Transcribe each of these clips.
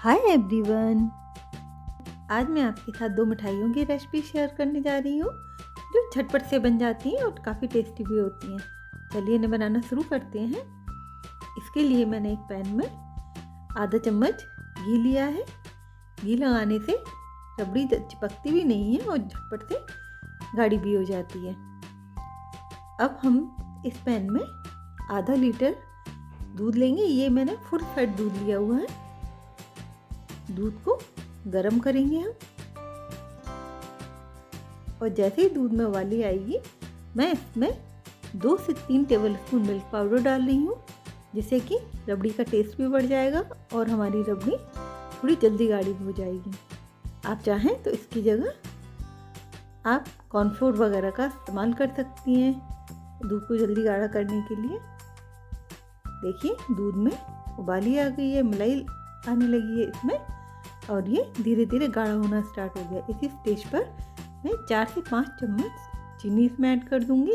Hi everyone, आज मैं आपके साथ दो मिठाइयों की रेसिपी शेयर करने जा रही हूँ जो झटपट से बन जाती हैं और काफ़ी टेस्टी भी होती हैं। चलिए इन्हें बनाना शुरू करते हैं। इसके लिए मैंने एक पैन में आधा चम्मच घी लिया है। घी लगाने से रबड़ी चिपकती भी नहीं है और झटपट से गाढ़ी भी हो जाती है। अब हम इस पैन में आधा लीटर दूध लेंगे। ये मैंने फुल फैट दूध लिया हुआ है। दूध को गरम करेंगे हम, और जैसे ही दूध में उबाली आएगी मैं इसमें 2 से 3 टेबलस्पून मिल्क पाउडर डाल रही हूँ, जिससे कि रबड़ी का टेस्ट भी बढ़ जाएगा और हमारी रबड़ी थोड़ी जल्दी गाढ़ी हो जाएगी। आप चाहें तो इसकी जगह आप कॉर्नफ्लोर वगैरह का इस्तेमाल कर सकती हैं दूध को जल्दी गाढ़ा करने के लिए। देखिए दूध में उबाली आ गई है, मलाई आने लगी है इसमें, और ये धीरे धीरे गाढ़ा होना स्टार्ट हो गया। इसी स्टेज पर मैं 4 से 5 चम्मच चीनी इसमें ऐड कर दूंगी।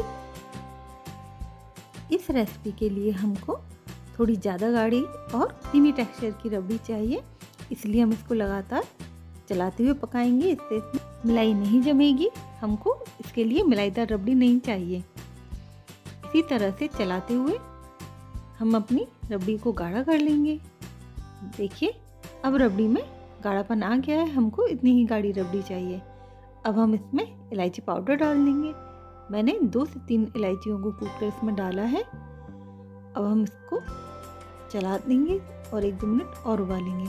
इस रेसिपी के लिए हमको थोड़ी ज़्यादा गाढ़ी और क्रीमी टेक्सचर की रबड़ी चाहिए, इसलिए हम इसको लगातार चलाते हुए पकाएंगे। इससे इसमें मलाई नहीं जमेगी। हमको इसके लिए मलाईदार रबड़ी नहीं चाहिए। इसी तरह से चलाते हुए हम अपनी रबड़ी को गाढ़ा कर लेंगे। देखिए अब रबड़ी में गाढ़ापन आ गया है, हमको इतनी ही गाढ़ी रबड़ी चाहिए। अब हम इसमें इलायची पाउडर डाल देंगे। मैंने 2 से 3 इलायचियों को कूट कर इसमें डाला है। अब हम इसको चला देंगे और 1-2 मिनट और उबालेंगे।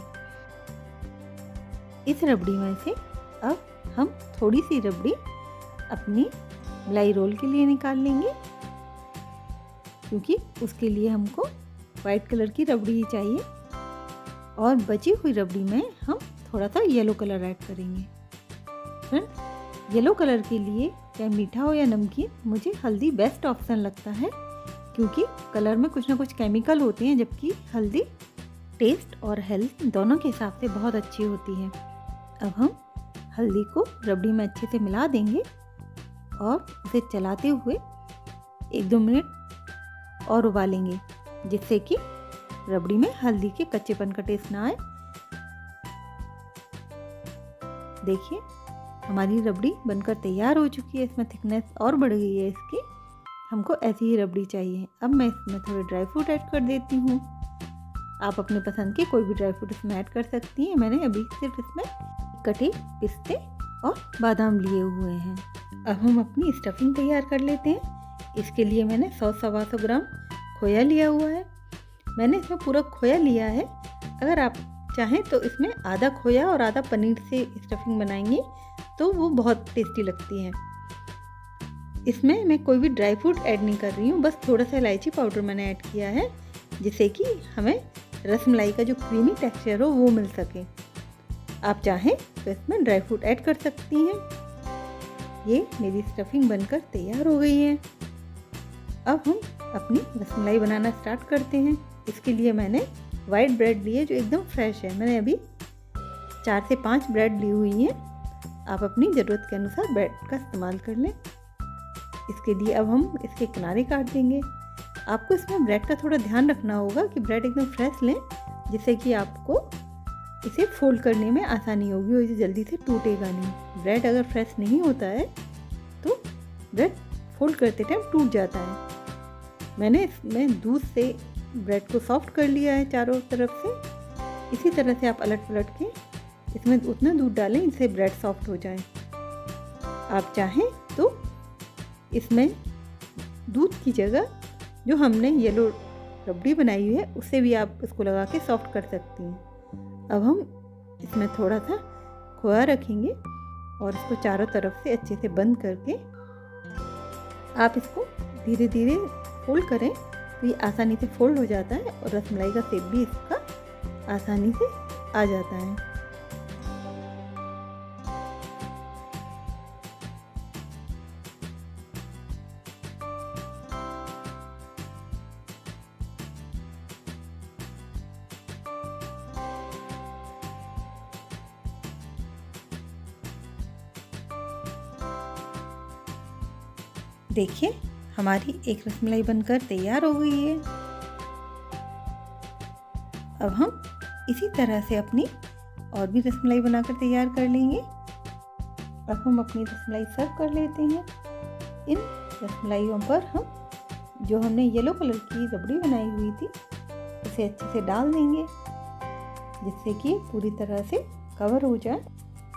इस रबड़ी में से अब हम थोड़ी सी रबड़ी अपनी मलाई रोल के लिए निकाल लेंगे, क्योंकि उसके लिए हमको वाइट कलर की रबड़ी ही चाहिए। और बची हुई रबड़ी में हम थोड़ा सा येलो कलर ऐड करेंगे। फ्रेंड्स, येलो कलर के लिए चाहे मीठा हो या नमकीन, मुझे हल्दी बेस्ट ऑप्शन लगता है, क्योंकि कलर में कुछ ना कुछ केमिकल होते हैं, जबकि हल्दी टेस्ट और हेल्थ दोनों के हिसाब से बहुत अच्छी होती है। अब हम हल्दी को रबड़ी में अच्छे से मिला देंगे और उसे चलाते हुए 1-2 मिनट और उबालेंगे, जिससे कि रबड़ी में हल्दी के कच्चेपन का टेस्ट ना आए। देखिए हमारी रबड़ी बनकर तैयार हो चुकी है। इसमें थिकनेस और बढ़ गई है इसकी। हमको ऐसी ही रबड़ी चाहिए। अब मैं इसमें थोड़े ड्राई फ्रूट ऐड कर देती हूँ। आप अपने पसंद के कोई भी ड्राई फ्रूट इसमें ऐड कर सकती हैं। मैंने अभी सिर्फ इसमें कटे पिस्ते और बादाम लिए हुए हैं। अब हम अपनी स्टफिंग तैयार कर लेते हैं। इसके लिए मैंने 100-125 ग्राम खोया लिया हुआ है। मैंने इसमें पूरा खोया लिया है। अगर आप चाहें तो इसमें आधा खोया और आधा पनीर से स्टफिंग बनाएंगे तो वो बहुत टेस्टी लगती है। इसमें मैं कोई भी ड्राई फ्रूट ऐड नहीं कर रही हूँ, बस थोड़ा सा इलायची पाउडर मैंने ऐड किया है, जिससे कि हमें रसमलाई का जो क्रीमी टेक्सचर हो वो मिल सके। आप चाहें तो इसमें ड्राई फ्रूट ऐड कर सकती हैं। ये मेरी स्टफिंग बनकर तैयार हो गई है। अब हम अपनी रसमलाई बनाना स्टार्ट करते हैं। इसके लिए मैंने वाइट ब्रेड ली है जो एकदम फ्रेश है। मैंने अभी 4 से 5 ब्रेड ली हुई हैं। आप अपनी ज़रूरत के अनुसार ब्रेड का इस्तेमाल कर लें। इसके लिए अब हम इसके किनारे काट देंगे। आपको इसमें ब्रेड का थोड़ा ध्यान रखना होगा कि ब्रेड एकदम फ्रेश लें, जिससे कि आपको इसे फोल्ड करने में आसानी होगी और इसे जल्दी से टूटेगा नहीं। ब्रेड अगर फ्रेश नहीं होता है तो ब्रेड फोल्ड करते टाइम टूट जाता है। मैंने इसमें दूध से ब्रेड को सॉफ्ट कर लिया है चारों तरफ से। इसी तरह से आप पलट के इसमें उतना दूध डालें जिससे ब्रेड सॉफ्ट हो जाए। आप चाहें तो इसमें दूध की जगह जो हमने येलो रबड़ी बनाई हुई है उससे भी आप इसको लगा के सॉफ्ट कर सकती हैं। अब हम इसमें थोड़ा सा खोया रखेंगे और इसको चारों तरफ से अच्छे से बंद करके आप इसको धीरे धीरे फोल्ड करें तो ये आसानी से फोल्ड हो जाता है और रसमलाई का शेप भी इसका आसानी से आ जाता है। देखिए हमारी एक रसमलाई बनकर तैयार हो गई है। अब हम इसी तरह से अपनी और भी रसमलाई बनाकर तैयार कर लेंगे। अब हम अपनी रसमलाई सर्व कर लेते हैं। इन रसमलाइयों पर हम जो हमने येलो कलर की रबड़ी बनाई हुई थी उसे अच्छे से डाल देंगे, जिससे कि पूरी तरह से कवर हो जाए।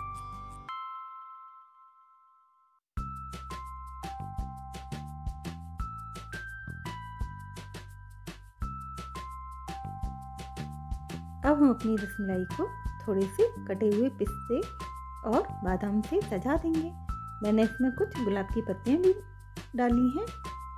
अब हम अपनी रसमलाई को थोड़े से कटे हुए पिस्ते और बादाम से सजा देंगे। मैंने इसमें कुछ गुलाब की पत्तियां भी डाली हैं।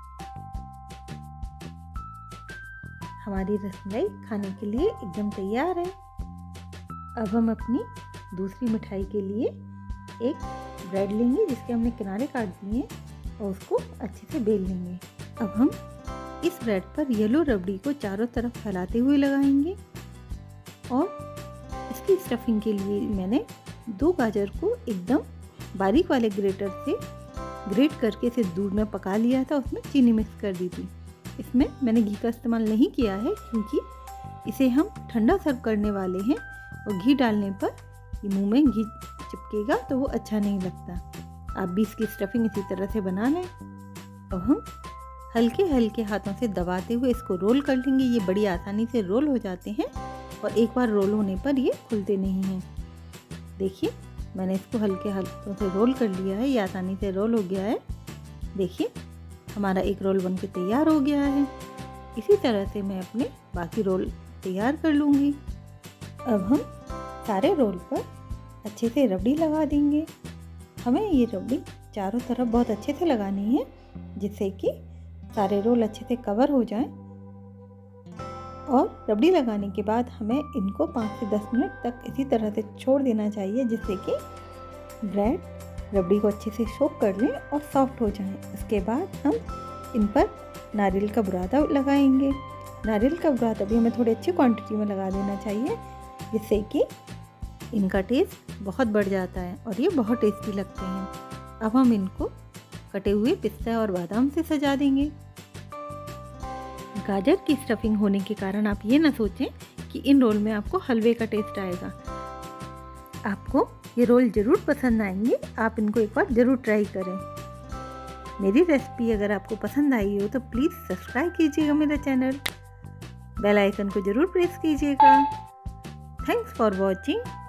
हमारी रसमलाई खाने के लिए एकदम तैयार है। अब हम अपनी दूसरी मिठाई के लिए एक ब्रेड लेंगे जिसके हमने किनारे काट दिए और उसको अच्छे से बेल लेंगे। अब हम इस ब्रेड पर येलो रबड़ी को चारों तरफ फैलाते हुए लगाएंगे और इसकी स्टफिंग के लिए मैंने 2 गाजर को एकदम बारीक वाले ग्रेटर से ग्रेट करके इसे दूध में पका लिया था, उसमें चीनी मिक्स कर दी थी। इसमें मैंने घी का इस्तेमाल नहीं किया है क्योंकि इसे हम ठंडा सर्व करने वाले हैं और घी डालने पर ये मुंह में घी चिपकेगा तो वो अच्छा नहीं लगता। आप भी इसकी स्टफिंग इसी तरह से बना लें। अब हम हल्के हल्के हाथों से दबाते हुए इसको रोल कर लेंगे। ये बड़ी आसानी से रोल हो जाते हैं और एक बार रोल होने पर ये खुलते नहीं हैं। देखिए मैंने इसको हल्के हाथों से रोल कर लिया है, ये आसानी से रोल हो गया है। देखिए हमारा एक रोल बनके तैयार हो गया है। इसी तरह से मैं अपने बाकी रोल तैयार कर लूँगी। अब हम सारे रोल पर अच्छे से रबड़ी लगा देंगे। हमें ये रबड़ी चारों तरफ बहुत अच्छे से लगानी है जिससे कि सारे रोल अच्छे से कवर हो जाएं। और रबड़ी लगाने के बाद हमें इनको 5 से 10 मिनट तक इसी तरह से छोड़ देना चाहिए जिससे कि ब्रेड रबड़ी को अच्छे से सोक कर लें और सॉफ्ट हो जाएं। उसके बाद हम इन पर नारियल का बुरादा लगाएंगे। नारियल का बुरादा भी हमें थोड़ी अच्छी क्वांटिटी में लगा देना चाहिए जिससे कि इनका टेस्ट बहुत बढ़ जाता है और ये बहुत टेस्टी लगते हैं। अब हम इनको कटे हुए पिस्ता और बादाम से सजा देंगे। गाजर की स्टफिंग होने के कारण आप ये ना सोचें कि इन रोल में आपको हलवे का टेस्ट आएगा। आपको ये रोल ज़रूर पसंद आएंगे, आप इनको एक बार ज़रूर ट्राई करें। मेरी रेसिपी अगर आपको पसंद आई हो तो प्लीज़ सब्सक्राइब कीजिएगा मेरा चैनल, बेल आइकन को ज़रूर प्रेस कीजिएगा। Thanks for watching.